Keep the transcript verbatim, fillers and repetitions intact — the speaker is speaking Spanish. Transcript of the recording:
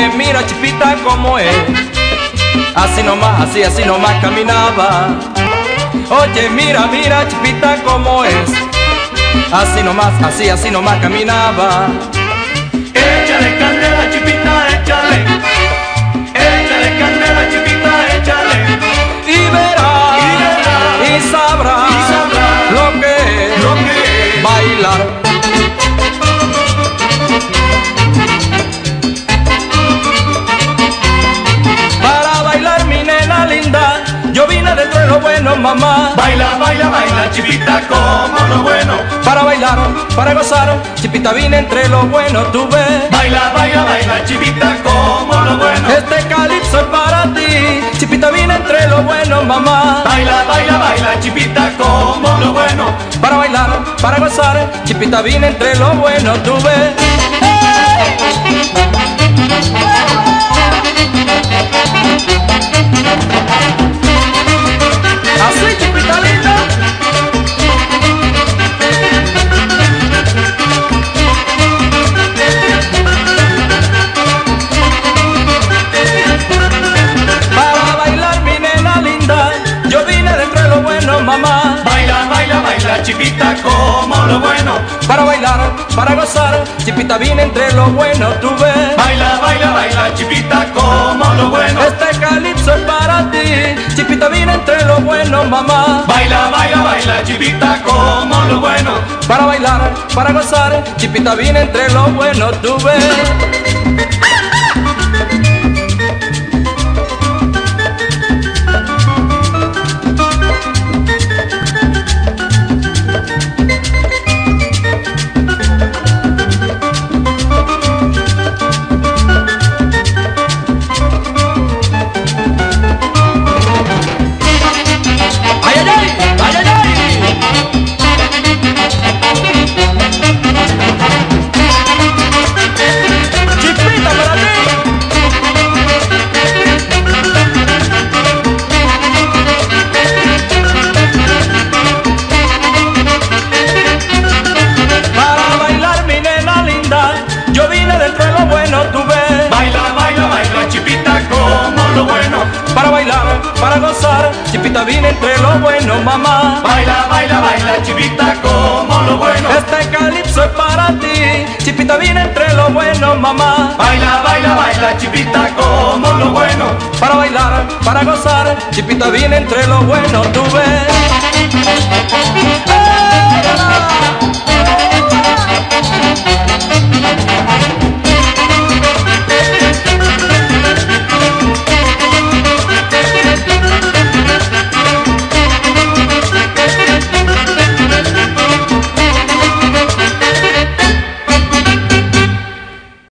Oye, mira, Chipita, cómo es. Así nomás, así, así nomás caminaba. Oye, mira, mira, Chipita, cómo es. Así nomás, así, así nomás caminaba. Échale candela, Chipita, échale. Échale candela, Chipita, échale. Y verá, Y verá, y sabrá, y sabrá lo que es, lo que es bailar. Para bailar, mi nena linda, yo vine dentro de lo bueno, mamá. Baila, baila, baila, Chipita, como lo bueno. Para bailar, para gozar, Chipita, vine entre lo bueno, tú ves. Baila, baila, baila, Chipita, como lo bueno. Este calipso es para ti, Chipita, vine entre lo bueno, mamá. Baila, baila, baila, Chipita, como lo bueno. Para bailar, para gozar, Chipita, vine entre lo bueno, tú ves. Así, Chipita linda. Para bailar, mi nena linda, yo vine dentro de lo bueno, mamá. Baila, baila, baila, Chipita, como lo bueno. Para bailar, para gozar, Chipita, vine entre lo bueno, tú ves. Baila, baila, baila, Chipita, como lo bueno. Este calipso es para ti, Chipita, vine entre lo bueno, mamá. Baila, baila, baila, Chipita, como lo bueno. Para bailar, para gozar, Chipita, vine entre lo bueno, tú ves. ¡Ay, ay, ay! ¡Ay, ay, ay! ¡Chipita para ti! Para bailar, mi nena linda, yo vine dentro de lo bueno, tú ves. Baila, baila, baila, Chipita, como lo bueno. Para bailar, para gozar, Chipita, vine entre lo bueno, mamá. Baila, baila, baila, Chipita, como lo bueno. Este calipso es para ti, Chipita, vine entre lo bueno, mamá. Baila, baila, baila, Chipita, como lo bueno. Para bailar, para gozar, Chipita, vine entre lo bueno, tú ves.